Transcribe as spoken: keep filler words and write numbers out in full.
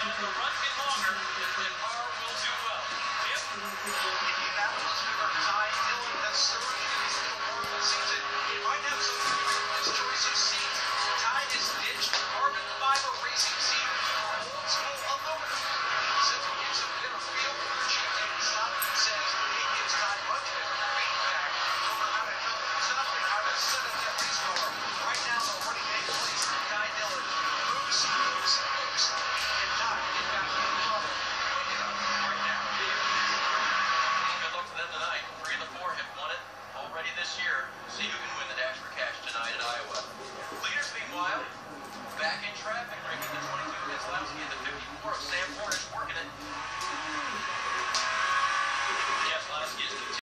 the run get longer, then Carr will do well. Yep. Indianapolis member Ty Dillon has surged in his middle part of the season. He might have some regret in his choice of seat. Ty has ditched carbon fiber racing seat for old school aluminum. Since he gets a better feel for the Jeep and Stockton says it gives Ty much better feedback over how to help himself and how to set up that race car. Right now, the running main place for Ty Dillon. Moose, moose, moose. And Ty get back in the trouble. Waking up right now. Good luck to them tonight. Three of the four have won it already this year. See who can win the Dash for Cash tonight in Iowa. Leaders, meanwhile, back in traffic, bringing the twenty-two of Keselowski and the fifty-four of Sam Hornish working it. Keselowski is